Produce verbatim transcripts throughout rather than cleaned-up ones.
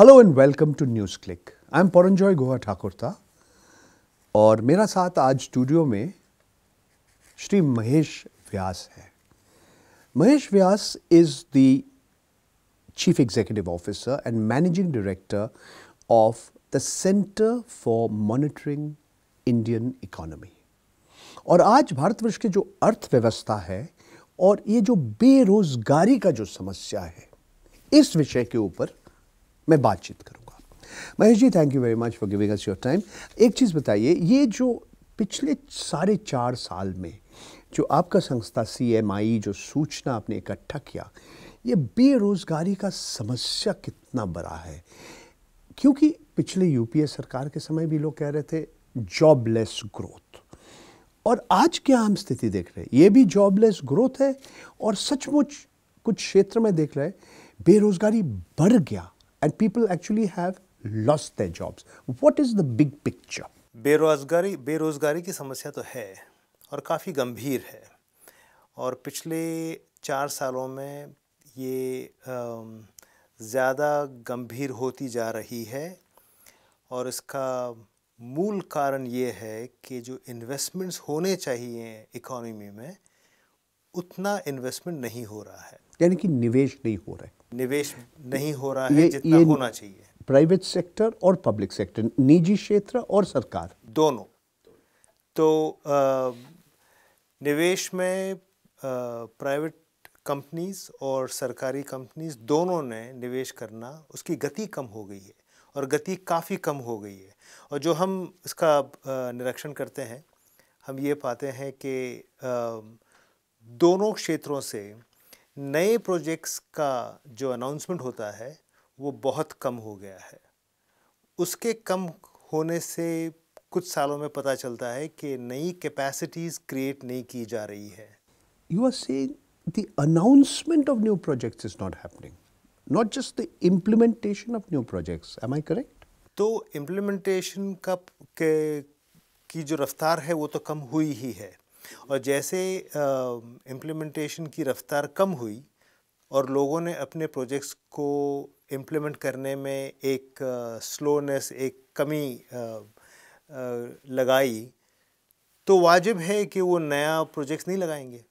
Hello and welcome to NewsClick. I am Paranjoy Guha Thakurta और मेरा साथ आज स्टूडियो में श्री महेश व्यास है। Mahesh Vyas is the chief executive officer and managing director of the centre for monitoring Indian economy. और आज भारतवर्ष की जो अर्थव्यवस्था है और ये जो बेरोजगारी का जो समस्या है, इस विषय के ऊपर मैं बातचीत करूंगा। Mahesh ji, thank you very much for giving us your time. एक चीज़ बताइए, ये जो पिछले साढ़े चार साल में जो आपका संस्था सी एम आई जो सूचना आपने इकट्ठा किया, ये बेरोजगारी का समस्या कितना बड़ा है? क्योंकि पिछले यूपीए सरकार के समय भी लोग कह रहे थे जॉबलेस ग्रोथ, और आज क्या हम स्थिति देख रहे हैं, ये भी जॉबलेस ग्रोथ है और सचमुच कुछ क्षेत्र में देख रहे हैं बेरोजगारी बढ़ गया and people actually have lost their jobs. What is the big picture? बेरोजगारी बेरोजगारी की समस्या तो है और काफ़ी गंभीर है, और पिछले चार सालों में ये ज़्यादा गंभीर होती जा रही है। और इसका मूल कारण ये है कि जो इन्वेस्टमेंट्स होने चाहिए इकोनॉमी में, उतना इन्वेस्टमेंट नहीं हो रहा है। यानी कि निवेश नहीं हो रहा है निवेश नहीं हो रहा है जितना होना चाहिए। प्राइवेट सेक्टर और पब्लिक सेक्टर, निजी क्षेत्र और सरकार दोनों। तो आ, निवेश में प्राइवेट कंपनीज और सरकारी कंपनीज दोनों ने निवेश करना, उसकी गति कम हो गई है और गति काफ़ी कम हो गई है। और जो हम इसका निरीक्षण करते हैं, हम ये पाते हैं कि दोनों क्षेत्रों से नए प्रोजेक्ट्स का जो अनाउंसमेंट होता है वो बहुत कम हो गया है। उसके कम होने से कुछ सालों में पता चलता है कि नई कैपेसिटीज़ क्रिएट नहीं की जा रही है। You are saying the announcement of new projects is not happening, not just the implementation of new projects. Am I correct? तो इम्प्लीमेंटेशन का के, की जो रफ्तार है वो तो कम हुई ही है, और जैसे इम्प्लीमेंटेशन की रफ्तार कम हुई और लोगों ने अपने प्रोजेक्ट्स को इम्प्लीमेंट करने में एक स्लोनेस, एक कमी आ, आ, लगाई, तो वाजिब है कि वो नया प्रोजेक्ट्स नहीं लगाएंगे।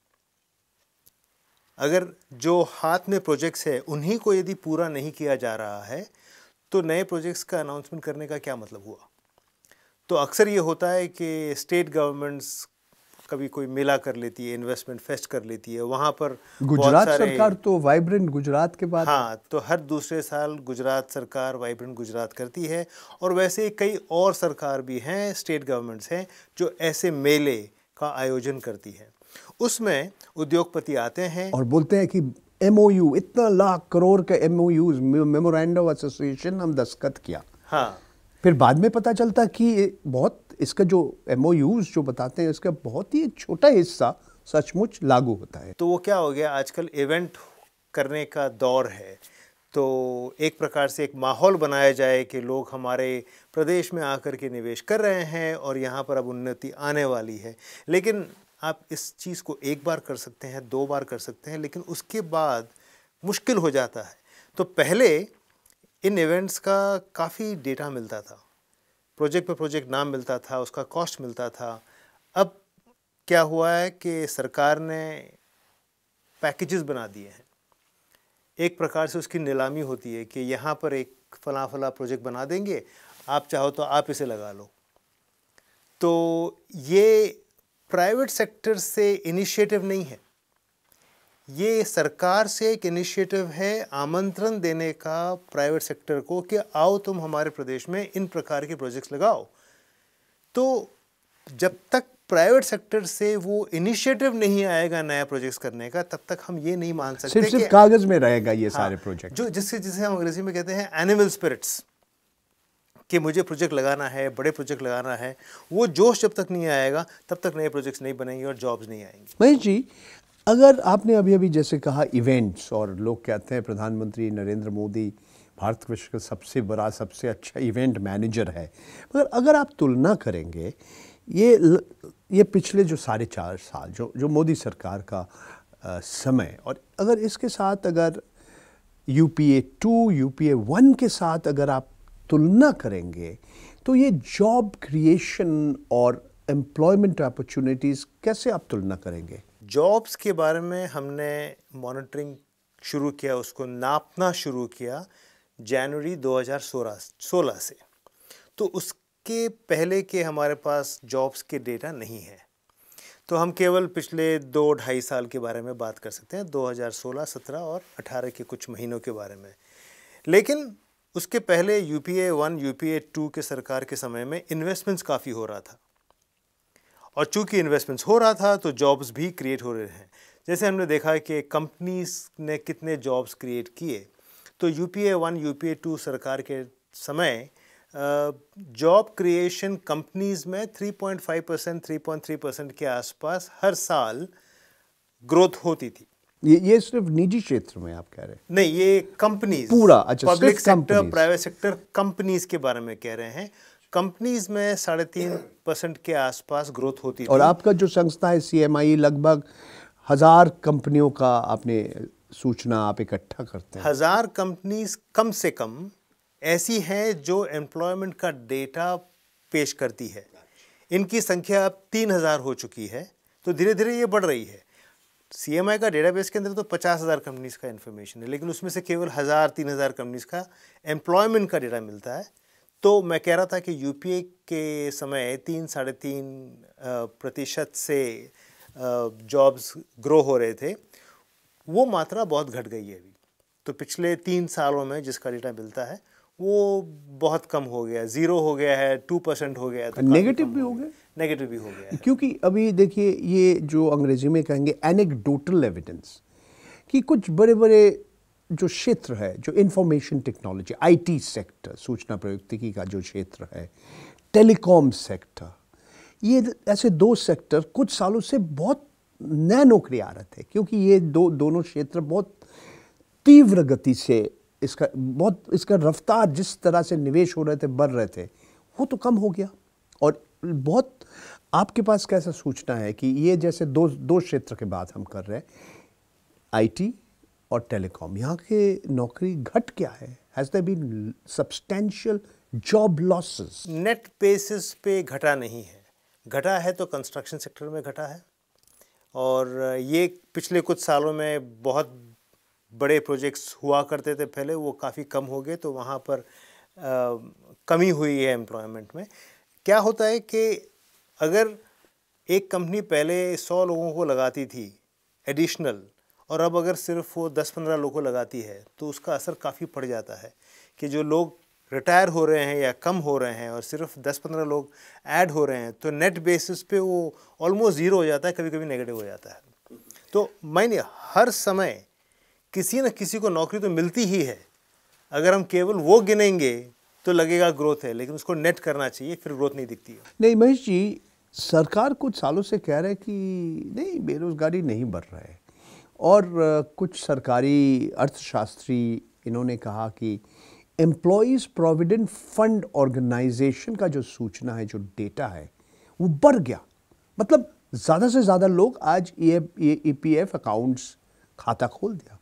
अगर जो हाथ में प्रोजेक्ट्स है उन्हीं को यदि पूरा नहीं किया जा रहा है, तो नए प्रोजेक्ट्स का अनाउंसमेंट करने का क्या मतलब हुआ? तो अक्सर ये होता है कि स्टेट गवर्नमेंट्स कभी कोई मेला कर लेती है, इन्वेस्टमेंट फेस्ट कर लेती है, वहाँ पर गुजरात सरकार तो वाइब्रेंट गुजरात के बाद, हाँ, तो हर दूसरे साल गुजरात सरकार वाइब्रेंट गुजरात करती है। और वैसे कई और सरकार भी हैं, स्टेट गवर्नमेंट्स हैं, जो ऐसे मेले का आयोजन करती हैं। उसमें उद्योगपति आते हैं और बोलते हैं कि एमओयू, इतना लाख करोड़ का एमओयू, मेमोरेंडम ऑफ एसोसिएशन हम दस्तखत किया। हाँ, फिर बाद में पता चलता कि बहुत इसका जो एमओयूज जो बताते हैं, इसका बहुत ही छोटा हिस्सा सचमुच लागू होता है। तो वो क्या हो गया, आजकल इवेंट करने का दौर है, तो एक प्रकार से एक माहौल बनाया जाए कि लोग हमारे प्रदेश में आकर के निवेश कर रहे हैं और यहाँ पर अब उन्नति आने वाली है। लेकिन आप इस चीज़ को एक बार कर सकते हैं, दो बार कर सकते हैं, लेकिन उसके बाद मुश्किल हो जाता है। तो पहले इन इवेंट्स का काफ़ी डेटा मिलता था, प्रोजेक्ट पर प्रोजेक्ट नाम मिलता था, उसका कॉस्ट मिलता था। अब क्या हुआ है कि सरकार ने पैकेजेस बना दिए हैं, एक प्रकार से उसकी नीलामी होती है कि यहाँ पर एक फला फला प्रोजेक्ट बना देंगे, आप चाहो तो आप इसे लगा लो। तो ये प्राइवेट सेक्टर से इनिशिएटिव नहीं है, ये सरकार से एक इनिशिएटिव है, आमंत्रण देने का प्राइवेट सेक्टर को कि आओ तुम हमारे प्रदेश में इन प्रकार के प्रोजेक्ट्स लगाओ। तो जब तक प्राइवेट सेक्टर से वो इनिशिएटिव नहीं आएगा नया प्रोजेक्ट्स करने का, तब तक हम ये नहीं मान सकते सिर्फ सिर्फ कागज में रहेगा ये हाँ, सारे प्रोजेक्ट, जो जिससे जिसे हम अंग्रेजी में कहते हैं एनिमल स्पिरिट्स, कि मुझे प्रोजेक्ट लगाना है, बड़े प्रोजेक्ट लगाना है। वो जोश जब तक नहीं आएगा तब तक नए प्रोजेक्ट्स नहीं बनेंगे और जॉब्स नहीं आएंगी। महेश जी, अगर आपने अभी अभी जैसे कहा इवेंट्स, और लोग कहते हैं प्रधानमंत्री नरेंद्र मोदी भारतवर्ष का सबसे बड़ा, सबसे अच्छा इवेंट मैनेजर है, मगर अगर आप तुलना करेंगे ये ये पिछले जो साढ़े चार साल जो जो मोदी सरकार का आ, समय, और अगर इसके साथ अगर यूपीए टू, यूपीए वन के साथ अगर आप तुलना करेंगे तो ये जॉब क्रिएशन और एम्प्लॉयमेंट अपॉर्चुनिटीज़ कैसे आप तुलना करेंगे? जॉब्स के बारे में हमने मॉनिटरिंग शुरू किया, उसको नापना शुरू किया जनवरी दो हज़ार सोलह से। तो उसके पहले के हमारे पास जॉब्स के डेटा नहीं है, तो हम केवल पिछले दो ढाई साल के बारे में बात कर सकते हैं, दो हज़ार सोलह, सत्रह और अठारह के कुछ महीनों के बारे में। लेकिन उसके पहले यूपीए वन, यूपीए टू के सरकार के समय में इन्वेस्टमेंट्स काफ़ी हो रहा था, और चूंकि इन्वेस्टमेंट्स हो रहा था तो जॉब्स भी क्रिएट हो रहे हैं। जैसे हमने देखा कि कंपनीज ने कितने जॉब्स क्रिएट किए, तो यूपीए वन, यूपीए टू सरकार के समय जॉब क्रिएशन कंपनीज में तीन पॉइंट पाँच परसेंट, तीन पॉइंट तीन परसेंट के आसपास हर साल ग्रोथ होती थी। ये ये सिर्फ निजी क्षेत्र में आप कह रहे हैं? नहीं, ये कंपनीज पूरा, अच्छा, पब्लिक सिर्फ sector, companies। Private sector, companies के बारे में कह रहे हैं। कंपनीज में साढ़े तीन परसेंट के आसपास ग्रोथ होती थी। और आपका जो संस्था है सी एम आई, लगभग हजार कंपनियों का आपने सूचना आप इकट्ठा करते हैं। हजार कंपनीज कम से कम ऐसी हैं जो एम्प्लॉयमेंट का डेटा पेश करती है। इनकी संख्या अब तीन हजार हो चुकी है, तो धीरे धीरे ये बढ़ रही है। सीएमआई का डेटाबेस के अंदर तो पचास हजार कंपनीज का इन्फॉर्मेशन है, लेकिन उसमें से केवल हजार तीन हजार कंपनीज का एम्प्लॉयमेंट का डेटा मिलता है। तो मैं कह रहा था कि यूपीए के समय तीन साढ़े तीन प्रतिशत से जॉब्स ग्रो हो रहे थे, वो मात्रा बहुत घट गई है अभी। तो पिछले तीन सालों में जिसका डेटा मिलता है वो बहुत कम हो गया, जीरो हो गया है, टू परसेंट हो गया है, तो नेगेटिव भी हो गया, नेगेटिव भी हो गया है। क्योंकि अभी देखिए ये जो अंग्रेजी में कहेंगे एनेक्डोटल एविडेंस, कि कुछ बड़े बड़े जो क्षेत्र है, जो इंफॉर्मेशन टेक्नोलॉजी, आईटी सेक्टर, सूचना प्रौद्योगिकी का जो क्षेत्र है, टेलीकॉम सेक्टर, ये ऐसे दो सेक्टर कुछ सालों से बहुत नए नौकरी आ रहे थे, क्योंकि ये दो दोनों क्षेत्र बहुत तीव्र गति से इसका बहुत इसका रफ्तार जिस तरह से निवेश हो रहे थे, बढ़ रहे थे, वो तो कम हो गया। और बहुत आपके पास कैसा सूचना है कि ये जैसे दो दो क्षेत्र के बात हम कर रहे हैं, आईटी और टेलीकॉम, यहाँ के नौकरी घट क्या है? Has there been substantial job losses? Net basis पे घटा नहीं है, घटा है तो कंस्ट्रक्शन सेक्टर में घटा है, और ये पिछले कुछ सालों में बहुत बड़े प्रोजेक्ट्स हुआ करते थे पहले, वो काफ़ी कम हो गए, तो वहाँ पर आ, कमी हुई है एम्प्लॉयमेंट में। क्या होता है कि अगर एक कंपनी पहले सौ लोगों को लगाती थी एडिशनल, और अब अगर सिर्फ वो दस पंद्रह लोगों को लगाती है, तो उसका असर काफ़ी पड़ जाता है कि जो लोग रिटायर हो रहे हैं या कम हो रहे हैं और सिर्फ दस पंद्रह लोग ऐड हो रहे हैं, तो नेट बेसिस पे वो ऑलमोस्ट ज़ीरो हो जाता है, कभी कभी नेगेटिव हो जाता है। तो मानिए हर समय किसी न किसी को नौकरी तो मिलती ही है, अगर हम केवल वो गिनेंगे तो लगेगा ग्रोथ है, लेकिन उसको नेट करना चाहिए, फिर ग्रोथ नहीं दिखती है। नहीं महेश जी, सरकार कुछ सालों से कह रहे हैं कि नहीं, बेरोजगारी नहीं बढ़ रहा है, और कुछ सरकारी अर्थशास्त्री इन्होंने कहा कि एम्प्लॉयज़ प्रोविडेंट फंड ऑर्गेनाइजेशन का जो सूचना है, जो डेटा है, वो बढ़ गया। मतलब ज़्यादा से ज़्यादा लोग आज ई पी एफ अकाउंट्स खाता खोल दिया,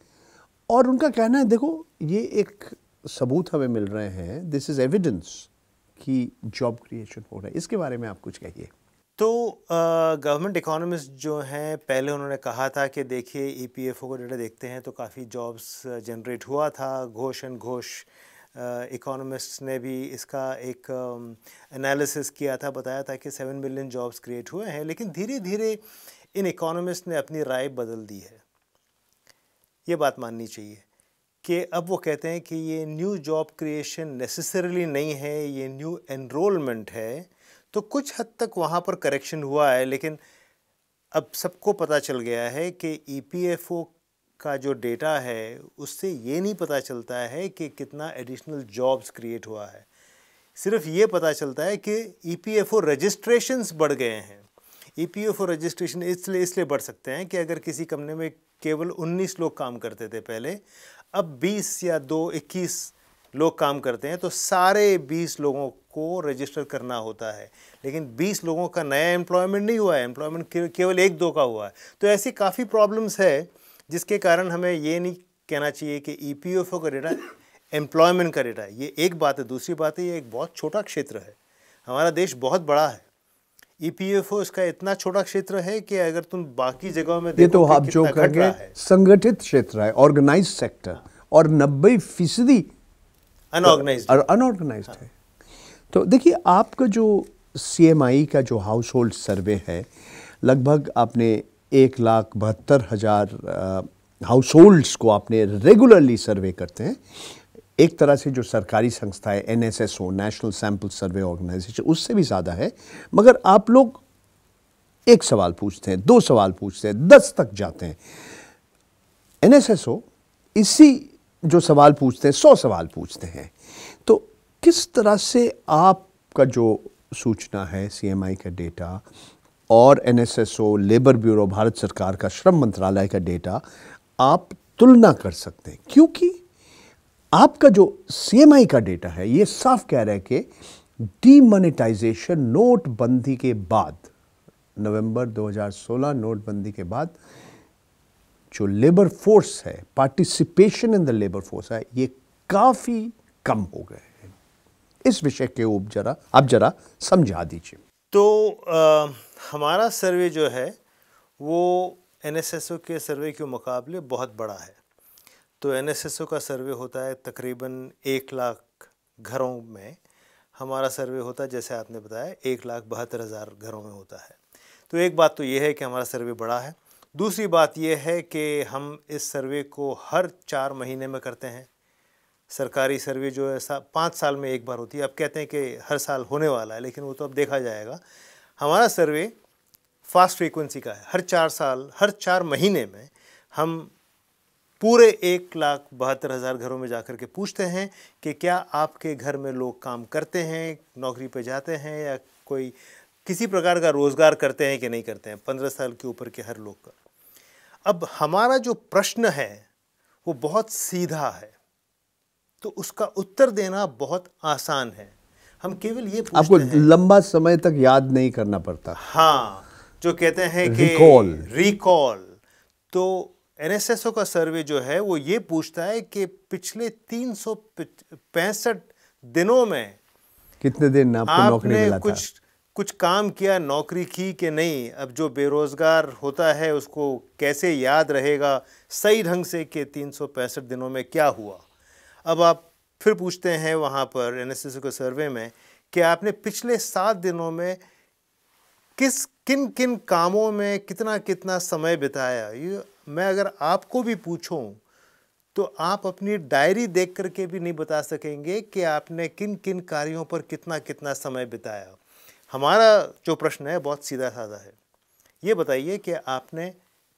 और उनका कहना है देखो ये एक सबूत हमें मिल रहे हैं, दिस इज़ एविडेंस कि जॉब क्रिएशन हो रहा है। इसके बारे में आप कुछ कहिए। तो गवर्नमेंट इकोनॉमिस्ट जो हैं, पहले उन्होंने कहा था कि देखिए ई पी एफ ओ का डेटा देखते हैं तो काफ़ी जॉब्स जनरेट हुआ था। घोष एंड घोष इकोनॉमिस्ट ने भी इसका एक एनालिसिस किया था, बताया था कि सेवन मिलियन जॉब्स क्रिएट हुए हैं। लेकिन धीरे धीरे इन इकोनॉमिस्ट ने अपनी राय बदल दी है। ये बात माननी चाहिए कि अब वो कहते हैं कि ये न्यू जॉब क्रिएशन नेसेसरीली नहीं है, ये न्यू एनरोलमेंट है। तो कुछ हद तक वहाँ पर करेक्शन हुआ है, लेकिन अब सबको पता चल गया है कि ई पी एफ ओ का जो डेटा है उससे ये नहीं पता चलता है कि कितना एडिशनल जॉब्स क्रिएट हुआ है। सिर्फ ये पता चलता है कि E P F O registrations बढ़ गए हैं। E P F O registration इसलिए इसलिए बढ़ सकते हैं कि अगर किसी कंपनी में केवल उन्नीस लोग काम करते थे पहले, अब बीस या दो इक्कीस लोग काम करते हैं, तो सारे बीस लोगों को रजिस्टर करना होता है। लेकिन बीस लोगों का नया एम्प्लॉयमेंट नहीं हुआ है, एम्प्लॉयमेंट केवल एक दो का हुआ है। तो ऐसी काफ़ी प्रॉब्लम्स है जिसके कारण हमें ये नहीं कहना चाहिए कि ईपीएफओ का डेटा एम्प्लॉयमेंट का डेटा है, ये एक बात है। दूसरी बात है ये एक बहुत छोटा क्षेत्र है, हमारा देश बहुत बड़ा है, ईपीएफओ इसका इतना छोटा क्षेत्र है कि अगर तुम बाकी जगहों में ये तो देखो आप कि जो कितना घट रहा कहेंगे है, संगठित क्षेत्र है, ऑर्गेनाइज सेक्टर, और नब्बे फीसदी अनऑर्गेनाइज्ड अनऑर्गेनाइज्ड है। तो देखिए, आपका जो सीएमआई का जो हाउस होल्ड सर्वे है, लगभग आपने एक लाख बहत्तर हजार हाउस होल्ड्स को आपने रेगुलरली सर्वे करते हैं। एक तरह से जो सरकारी संस्था है NSSO, national sample survey organisation, उससे भी ज़्यादा है। मगर आप लोग एक सवाल पूछते हैं, दो सवाल पूछते हैं, दस तक जाते हैं। एनएसएसओ इसी जो सवाल पूछते हैं सौ सवाल पूछते हैं। तो किस तरह से आपका जो सूचना है, सीएमआई का डेटा और एनएसएसओ, लेबर ब्यूरो, भारत सरकार का श्रम मंत्रालय का डेटा आप तुलना कर सकते हैं? क्योंकि आपका जो सीएमआई का डेटा है ये साफ कह रहा है कि डीमोनेटाइजेशन, नोटबंदी के बाद, नवंबर दो हज़ार सोलह नोटबंदी के बाद जो लेबर फोर्स है, participation in the labour force है, ये काफी कम हो गए हैं। इस विषय के ऊपर जरा आप जरा समझा दीजिए। तो आ, हमारा सर्वे जो है वो एनएसएसओ के सर्वे के मुकाबले बहुत बड़ा है। तो एनएसएसओ का सर्वे होता है तकरीबन एक लाख घरों में, हमारा सर्वे होता है जैसे आपने बताया एक लाख बहत्तर हज़ार घरों में होता है। तो एक बात तो ये है कि हमारा सर्वे बड़ा है। दूसरी बात ये है कि हम इस सर्वे को हर चार महीने में करते हैं। सरकारी सर्वे जो है सा पाँच साल में एक बार होती है। अब कहते हैं कि हर साल होने वाला है, लेकिन वो तो अब देखा जाएगा। हमारा सर्वे फास्ट फ्रीक्वेंसी का है, हर चार साल हर चार महीने में हम पूरे एक लाख बहत्तर हज़ार घरों में जाकर के पूछते हैं कि क्या आपके घर में लोग काम करते हैं, नौकरी पे जाते हैं, या कोई किसी प्रकार का रोज़गार करते हैं कि नहीं करते हैं, पंद्रह साल के ऊपर के हर लोग का। अब हमारा जो प्रश्न है वो बहुत सीधा है, तो उसका उत्तर देना बहुत आसान है। हम केवल ये पूछते आपको हैं, लंबा समय तक याद नहीं करना पड़ता। हाँ, जो कहते हैं कि रिकॉल रिकॉल। तो एनएसएसओ का सर्वे जो है वो ये पूछता है कि पिछले तीन सौ पैंसठ दिनों में कितने दिन आपको नौकरी आपने मिला कुछ था? कुछ काम किया, नौकरी की कि नहीं। अब जो बेरोजगार होता है उसको कैसे याद रहेगा सही ढंग से कि तीन सौ पैंसठ दिनों में क्या हुआ। अब आप फिर पूछते हैं वहाँ पर एनएसएसओ के सर्वे में कि आपने पिछले सात दिनों में किस किन किन कामों में कितना कितना समय बिताया। ये मैं अगर आपको भी पूछूं तो आप अपनी डायरी देख करके भी नहीं बता सकेंगे कि आपने किन किन कार्यों पर कितना कितना समय बिताया। हमारा जो प्रश्न है बहुत सीधा साधा है। ये बताइए कि आपने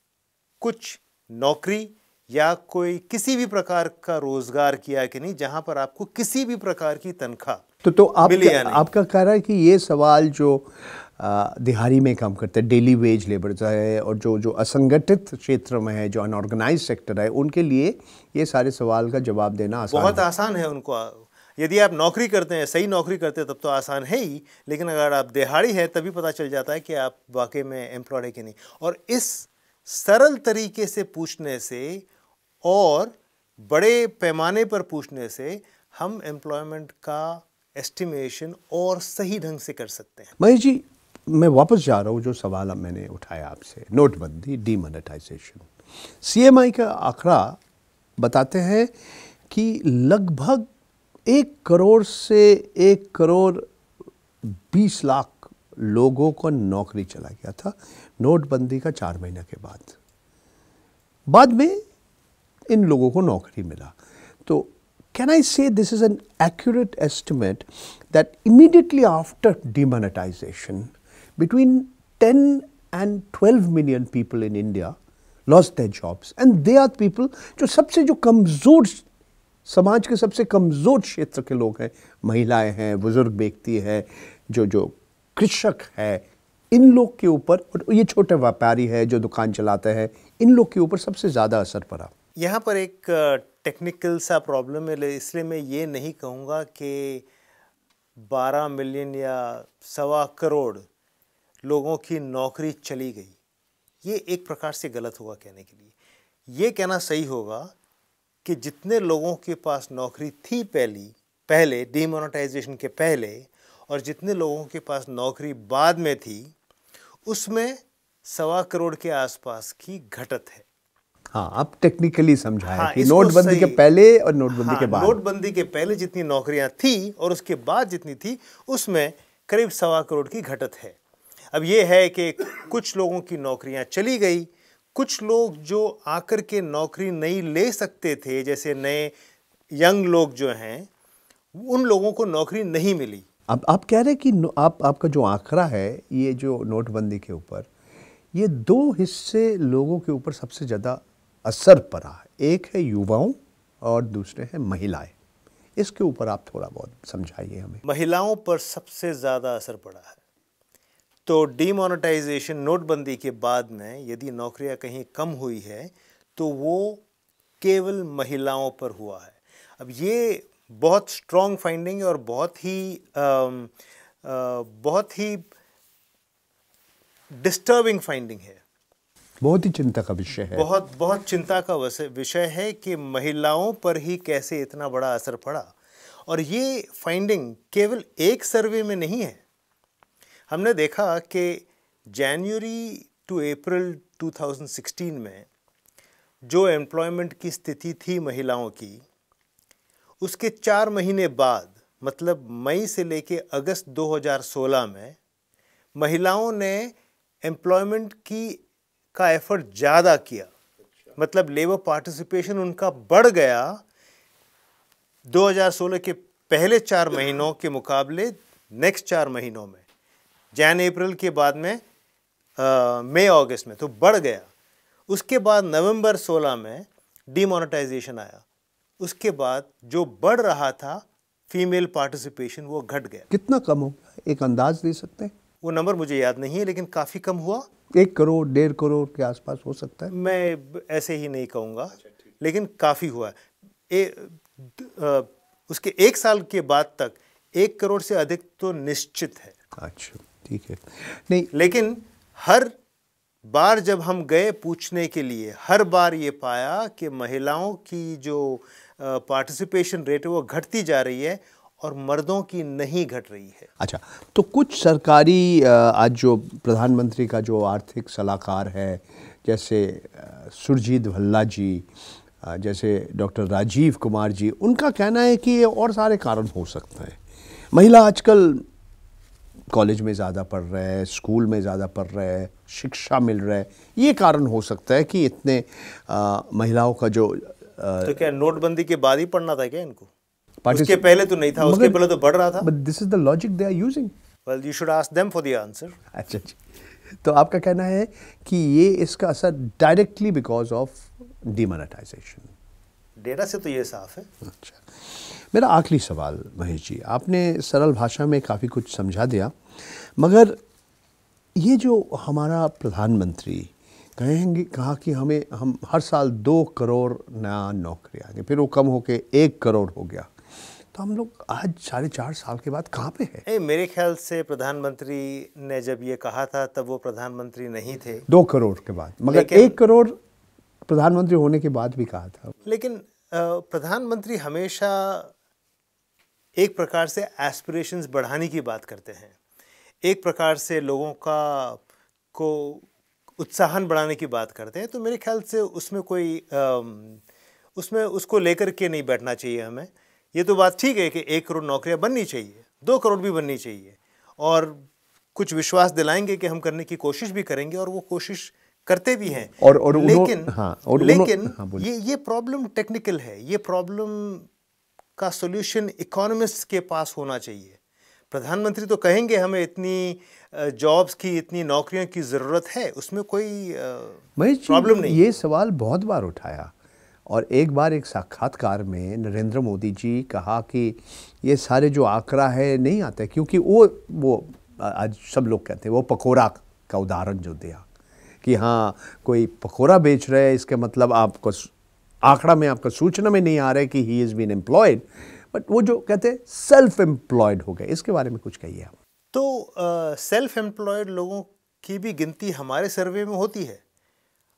कुछ नौकरी या कोई किसी भी प्रकार का रोजगार किया कि नहीं जहां पर आपको किसी भी प्रकार की तनख्वाह तो तो आप मिली या नहीं। आपका कह रहा है कि ये सवाल जो आ, दिहाड़ी में काम करते हैं, डेली वेज लेबर है, और जो जो असंगठित क्षेत्र में है, जो अनऑर्गेनाइज सेक्टर है, उनके लिए ये सारे सवाल का जवाब देना आसान बहुत है। आसान है उनको। यदि आप नौकरी करते हैं, सही नौकरी करते हैं, तब तो आसान है ही, लेकिन अगर आप दिहाड़ी है तभी पता चल जाता है कि आप वाकई में एम्प्लॉयड है कि नहीं। और इस सरल तरीके से पूछने से और बड़े पैमाने पर पूछने से हम एम्प्लॉयमेंट का एस्टिमेशन और सही ढंग से कर सकते हैं। महेश जी, मैं वापस जा रहा हूँ जो सवाल अब मैंने उठाया आपसे, नोटबंदी, डीमोनेटाइजेशन। सीएमआई का आंकड़ा बताते हैं कि लगभग एक करोड़ से एक करोड़ बीस लाख लोगों को नौकरी चला गया था नोटबंदी का चार महीने के बाद। बाद में इन लोगों को नौकरी मिला। तो can I say this is an accurate estimate that immediately after demonetization, between ten and twelve million people in India lost their jobs, and they are people जो सबसे जो कमज़ोर समाज के सबसे कमज़ोर क्षेत्र के लोग हैं, महिलाएं हैं, बुजुर्ग व्यक्ति है, जो जो कृषक है, इन लोग के ऊपर, और ये छोटे व्यापारी है जो दुकान चलाते हैं, इन लोग के ऊपर सबसे ज़्यादा असर पड़ा। यहाँ पर एक टेक्निकल सा प्रॉब्लम है, इसलिए मैं ये नहीं कहूँगा कि बारह मिलियन या सवा करोड़ लोगों की नौकरी चली गई। ये एक प्रकार से गलत होगा कहने के लिए। ये कहना सही होगा कि जितने लोगों के पास नौकरी थी पहली पहले डीमोनेटाइजेशन के पहले और जितने लोगों के पास नौकरी बाद में थी, उसमें सवा करोड़ के आसपास की घटत है। हाँ, आप टेक्निकली समझाया हाँ, कि नोटबंदी के पहले और नोटबंदी हाँ, के बाद। नोटबंदी के पहले जितनी नौकरियां थी और उसके बाद जितनी थी, उसमें करीब सवा करोड़ की घटत है। अब ये है कि कुछ लोगों की नौकरियां चली गई, कुछ लोग जो आकर के नौकरी नहीं ले सकते थे, जैसे नए यंग लोग जो हैं, उन लोगों को नौकरी नहीं मिली। अब आप कह रहे हैं कि आप आपका जो आंकड़ा है ये जो नोटबंदी के ऊपर, ये दो हिस्से लोगों के ऊपर सबसे ज़्यादा असर पड़ा है। एक है युवाओं और दूसरे हैं महिलाएं। इसके ऊपर आप थोड़ा बहुत समझाइए हमें। महिलाओं पर सबसे ज़्यादा असर पड़ा है। तो डीमोनेटाइजेशन नोटबंदी के बाद में यदि नौकरियां कहीं कम हुई है तो वो केवल महिलाओं पर हुआ है। अब ये बहुत स्ट्रॉन्ग फाइंडिंग है और बहुत ही आ, आ, बहुत ही डिस्टर्बिंग फाइंडिंग है। बहुत ही चिंता का विषय है। बहुत बहुत चिंता का विषय है कि महिलाओं पर ही कैसे इतना बड़ा असर पड़ा। और ये फाइंडिंग केवल एक सर्वे में नहीं है। हमने देखा कि जनवरी टू अप्रैल दो हज़ार सोलह में जो एम्प्लॉयमेंट की स्थिति थी महिलाओं की, उसके चार महीने बाद मतलब मई से लेके अगस्त दो हज़ार सोलह में महिलाओं ने एम्प्लॉयमेंट की का एफर्ट ज़्यादा किया। मतलब लेबर पार्टिसिपेशन उनका बढ़ गया दो हज़ार सोलह के पहले चार महीनों के मुकाबले नेक्स्ट चार महीनों में, जैन अप्रैल के बाद में मई अगस्त में तो बढ़ गया। उसके बाद नवंबर सोलह में डीमोनेटाइजेशन आया। उसके बाद जो बढ़ रहा था फीमेल पार्टिसिपेशन वो घट गया। कितना कम हो गया, एक अंदाज दे सकते हैं? वो नंबर मुझे याद नहीं है, लेकिन काफ़ी कम हुआ। एक करोड़ डेढ़ करोड़ के आसपास हो सकता है। मैं ऐसे ही नहीं कहूँगा, लेकिन काफ़ी हुआ। ए, आ, उसके एक साल के बाद तक एक करोड़ से अधिक तो निश्चित है। अच्छा, ठीक है। नहीं, लेकिन हर बार जब हम गए पूछने के लिए, हर बार ये पाया कि महिलाओं की जो पार्टिसिपेशन रेट है वो घटती जा रही है और मर्दों की नहीं घट रही है। अच्छा, तो कुछ सरकारी आज जो प्रधानमंत्री का जो आर्थिक सलाहकार है, जैसे सुरजीत भल्ला जी, जैसे डॉक्टर राजीव कुमार जी, उनका कहना है कि ये और सारे कारण हो सकते हैं। महिला आजकल कॉलेज में ज़्यादा पढ़ रहे हैं, स्कूल में ज़्यादा पढ़ रहे हैं, शिक्षा मिल रहा है, ये कारण हो सकता है कि इतने आ, महिलाओं का जो आ, तो क्या नोटबंदी के बाद ही पढ़ना था क्या इनको? उसके पहले तो नहीं था, उसके पहले तो बढ़ रहा था। But this is the logic they are using. Well, you should ask them for the answer. अच्छा जी, तो आपका कहना है कि ये इसका असर directly because of demonetisation. Data से तो ये साफ है। अच्छा, मेरा आखिरी सवाल महेश जी, आपने सरल भाषा में काफ़ी कुछ समझा दिया, मगर ये जो हमारा प्रधानमंत्री कहेंगे, कहा कि हमें हम हर साल दो करोड़ नया नौकरी आ गई, फिर वो कम होके एक करोड़ हो गया, तो हम लोग आज साढ़े चार साल के बाद कहाँ पे हैं? ए, मेरे ख्याल से प्रधानमंत्री ने जब ये कहा था तब वो प्रधानमंत्री नहीं थे। दो करोड़ के बाद, मगर एक करोड़ प्रधानमंत्री होने के बाद भी कहा था। लेकिन प्रधानमंत्री हमेशा एक प्रकार से एस्पिरेशंस बढ़ाने की बात करते हैं, एक प्रकार से लोगों का को उत्साहन बढ़ाने की बात करते हैं। तो मेरे ख्याल से उसमें कोई उसमें उसको लेकर के नहीं बैठना चाहिए हमें। ये तो बात ठीक है कि एक करोड़ नौकरियां बननी चाहिए, दो करोड़ भी बननी चाहिए, और कुछ विश्वास दिलाएंगे कि हम करने की कोशिश भी करेंगे, और वो कोशिश करते भी हैं। और, और लेकिन हाँ, और लेकिन हाँ, ये ये प्रॉब्लम टेक्निकल है। ये प्रॉब्लम का सॉल्यूशन इकोनॉमिस्ट्स के पास होना चाहिए। प्रधानमंत्री तो कहेंगे हमें इतनी जॉब्स की, इतनी नौकरियों की ज़रूरत है, उसमें कोई प्रॉब्लम नहीं। ये सवाल बहुत बार उठाया, और एक बार एक साक्षात्कार में नरेंद्र मोदी जी कहा कि ये सारे जो आंकड़ा है नहीं आता, क्योंकि वो वो आज सब लोग कहते हैं वो पकौड़ा का उदाहरण जो दिया कि हाँ कोई पकौड़ा बेच रहे हैं, इसके मतलब आपको आंकड़ा में, आपका सूचना में नहीं आ रहा है कि he is been employed, but वो जो कहते हैं सेल्फ एम्प्लॉयड हो गए, इसके बारे में कुछ कहिए आप। तो सेल्फ एम्प्लॉयड लोगों की भी गिनती हमारे सर्वे में होती है।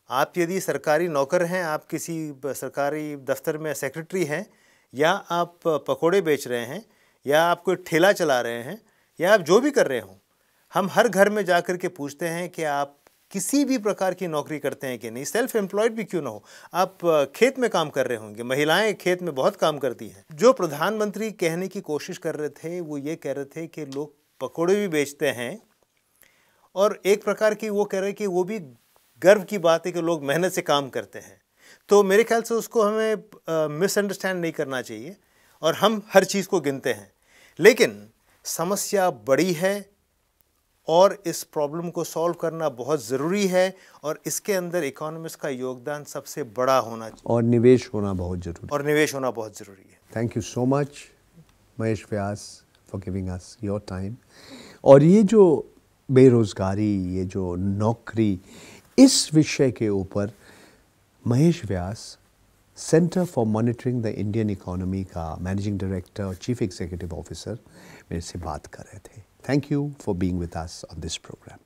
आप यदि सरकारी नौकर हैं, आप किसी सरकारी दफ्तर में सेक्रेटरी हैं, या आप पकोड़े बेच रहे हैं, या आप कोई ठेला चला रहे हैं, या आप जो भी कर रहे हों, हम हर घर में जा कर के पूछते हैं कि आप किसी भी प्रकार की नौकरी करते हैं कि नहीं, सेल्फ एम्प्लॉयड भी क्यों ना हो, आप खेत में काम कर रहे होंगे, महिलाएं खेत में बहुत काम करती हैं। जो प्रधानमंत्री कहने की कोशिश कर रहे थे वो ये कह रहे थे कि लोग पकोड़े भी बेचते हैं, और एक प्रकार की वो कह रहे हैं कि वो भी गर्व की बात है कि लोग मेहनत से काम करते हैं। तो मेरे ख्याल से उसको हमें मिसअंडरस्टैंड नहीं करना चाहिए, और हम हर चीज़ को गिनते हैं, लेकिन समस्या बड़ी है और इस प्रॉब्लम को सॉल्व करना बहुत ज़रूरी है, और इसके अंदर इकोनॉमिस्ट का योगदान सबसे बड़ा होना चाहिए, और निवेश होना बहुत ज़रूरी और निवेश होना बहुत ज़रूरी है। Thank you so much Mahesh Vyas for giving us your time. और ये जो बेरोज़गारी, ये जो नौकरी, इस विषय के ऊपर Mahesh Vyas centre for monitoring the Indian economy का मैनेजिंग डायरेक्टर और चीफ एग्जीक्यूटिव ऑफिसर मेरे से बात कर रहे थे। Thank you for being with us on this program.